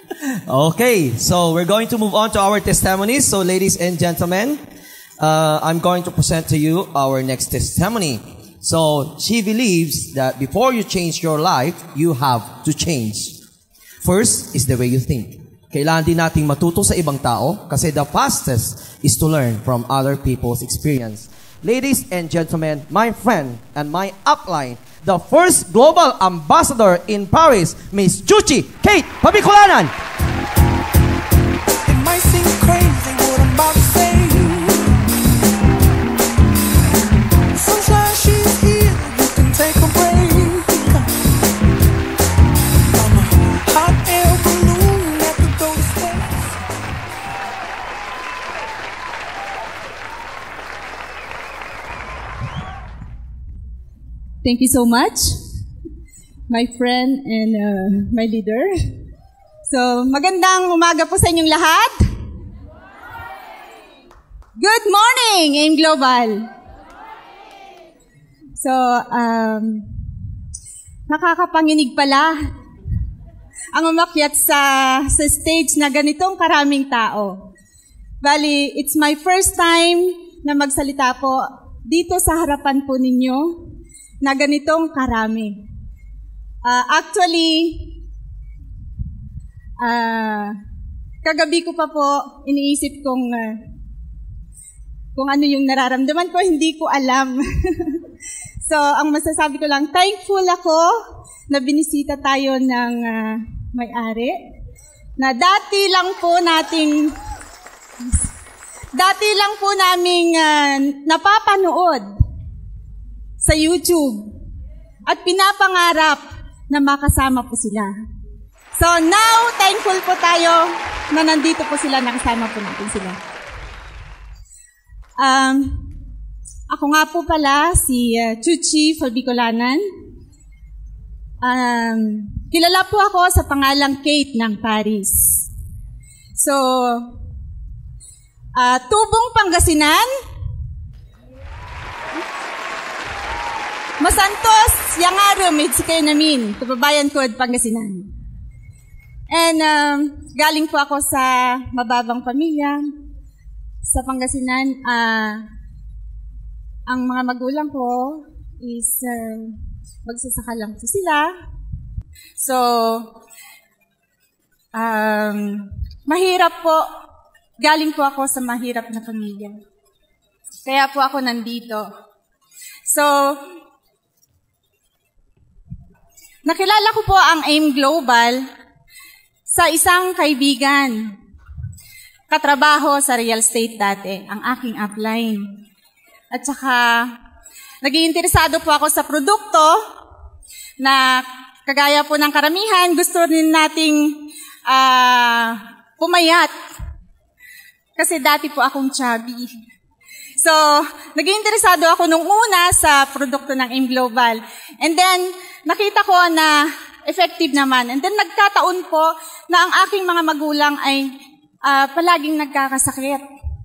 Okay, so we're going to move on to our testimonies. So ladies and gentlemen, I'm going to present to you our next testimony. So she believes that before you change your life, you have to change. First is the way you think. Kailangan din nating matuto sa ibang tao kasi the fastest is to learn from other people's experience. Ladies and gentlemen, my friend and my upline, the first global ambassador in Paris, Miss Chuchi Kate Pabiculanan. It might seem crazy what I'm about to say. Sunshine, she's here, you can take a break. I'm a hot air balloon that could go to space. Thank you so much, my friend and my leader. So, magandang umaga po sa inyong lahat. Good morning, AIM Global. So, nakakapanginig pala ang umakyat sa stage na ganitong karaming tao. Bali, it's my first time na magsalita po dito sa harapan po ninyo na ganitong karami. Actually, kagabi ko pa po iniisip kung ano yung nararamdaman ko, hindi ko alam. So, ang masasabi ko lang, thankful ako na binisita tayo ng may-ari, na dati lang po naming napapanood sa YouTube at pinapangarap na makasama po sila. So now, thankful po tayo na nandito po sila, nakasama po natin sila. Ako nga po pala si Chuchi Pabiculanan. Kilala po ako sa pangalang Kate ng Paris. So, Tubong, Pangasinan, Masantos, Yangaro, Midsikay namin, Kababayan Code, Pangasinan. And galing po ako sa mababang pamilya sa Pangasinan. Ang mga magulang ko is magsasaka lang po sila. So, mahirap po. Galing po ako sa mahirap na pamilya. Kaya po ako nandito. So, nakilala ko po ang AIM Global sa isang kaibigan. Katrabaho sa real estate dati, ang aking upline. At saka, nag-iinteresado po ako sa produkto na kagaya po ng karamihan, gusto rin nating pumayat. Kasi dati po akong chubby. So, nag-iinteresado ako nung una sa produkto ng AIM Global. And then, nakita ko na effective naman. And then, nagkataon po na ang aking mga magulang ay palaging nagkakasakit.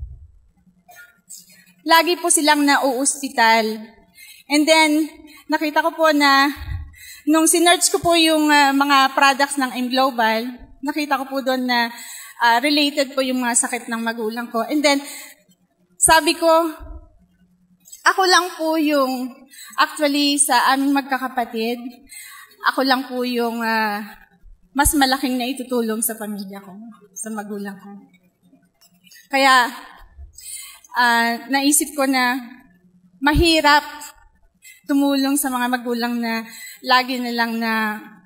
Lagi po silang nauospital. And then, nakita ko po na nung sinearch ko po yung mga products ng AIM Global, nakita ko po doon na related po yung mga sakit ng magulang ko. And then, sabi ko, ako lang po yung, actually sa aming magkakapatid, ako lang po yung mas malaking na itutulong sa pamilya ko, sa magulang ko. Kaya, naisip ko na mahirap tumulong sa mga magulang na lagi nilang na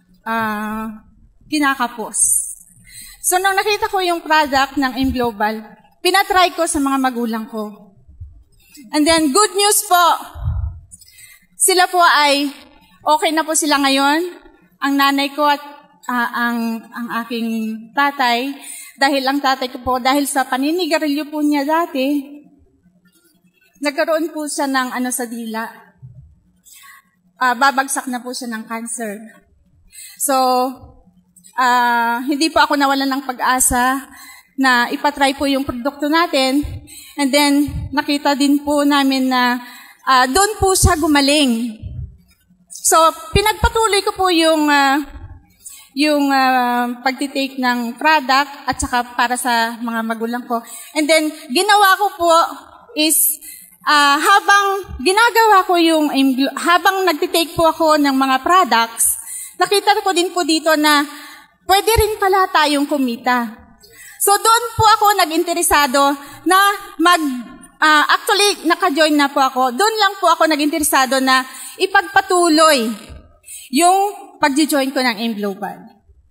kinakapos. So, nung nakita ko yung product ng AIM Global, pinatry ko sa mga magulang ko. And then, good news po, sila po ay okay na po sila ngayon. Ang nanay ko at ang aking tatay, dahil ang tatay ko po, dahil sa paninigarilyo po niya dati, nagkaroon po siya ng sa dila. Babagsak na po siya ng cancer. So, hindi po ako nawalan ng pag-asa na ipatry po yung produkto natin. And then, nakita din po namin na doon po siya gumaling. So, pinagpatuloy ko po yung yung pagtitake ng product at saka para sa mga magulang ko. And then, ginawa ko po is, habang ginagawa ko habang nagtitake po ako ng mga products, nakita ko din po dito na pwede rin pala tayong kumita. So, doon po ako nag-interesado na actually, naka-join na po ako. Doon lang po ako nag-interesado na ipagpatuloy yung pag-join ko ng AIM Global.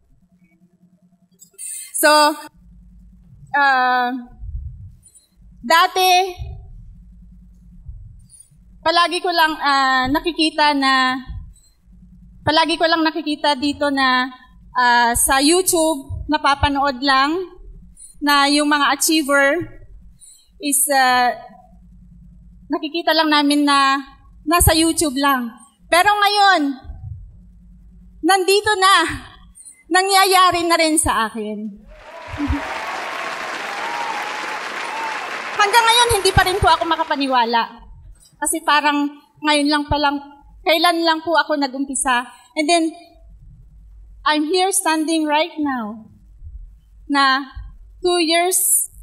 So, dati, palagi ko lang nakikita dito na sa YouTube, napapanood lang na yung mga achiever is nakikita lang namin na nasa YouTube lang. Pero ngayon, nandito na, nangyayari na rin sa akin. Hanggang ngayon, hindi pa rin po ako makapaniwala. Kasi parang ngayon lang palang, kailan lang po ako nag-umpisa. And then, I'm here standing right now na 2 years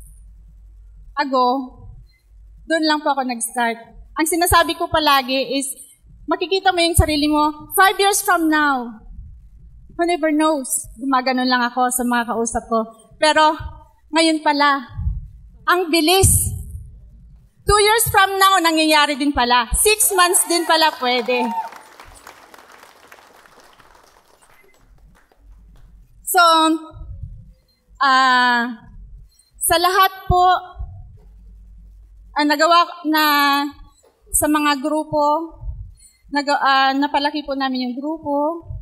ago, doon lang po ako nag-start. Ang sinasabi ko palagi is, makikita mo yung sarili mo, 5 years from now, who never knows, gumaganon lang ako sa mga kausap ko. Pero, ngayon pala, ang bilis. 2 years from now, nangyayari din pala. 6 months din pala pwede. So, sa lahat po, nagawa na sa mga grupo, napalaki po namin yung grupo.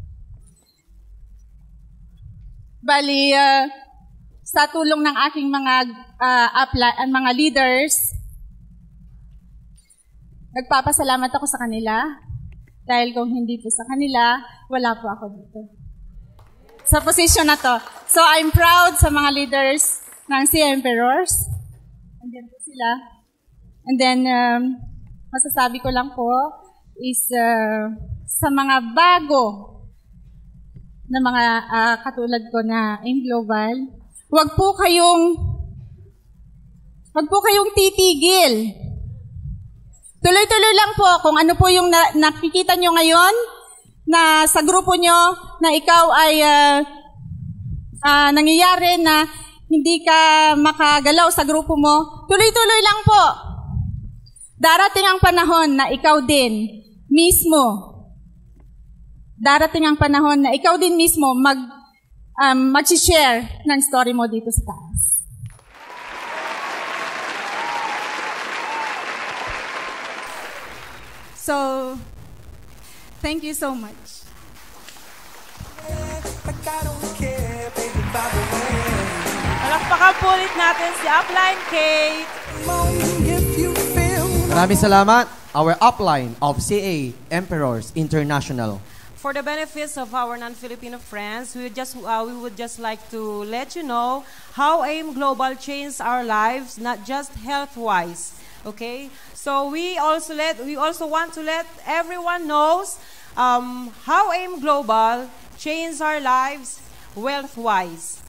Bali, sa tulong ng aking mga leaders, nagpapasalamat ako sa kanila. Dahil kung hindi po sa kanila, wala po ako dito. Sa position na to. So, I'm proud sa mga leaders ng CA Emperors. Andiyan po sila. And then, masasabi ko lang po is sa mga bago na mga katulad ko na AIM Global, wag po kayong titigil. Tuloy-tuloy lang po kung ano po yung nakikita nyo ngayon na sa grupo nyo na ikaw ay nangyayari na hindi ka makagalaw sa grupo mo. Tuloy-tuloy lang po. Darating ang panahon na ikaw din mismo, mag-share ng story mo dito sa taas. So, thank you so much. Palakpakan po ulit natin si Upline Kate. Maraming salamat, our upline of CA Emperors International. For the benefits of our non-Filipino friends, we would just like to let you know how AIM Global changed our lives, not just health-wise. Okay, so we also want to let everyone knows how AIM Global changed our lives wealth-wise.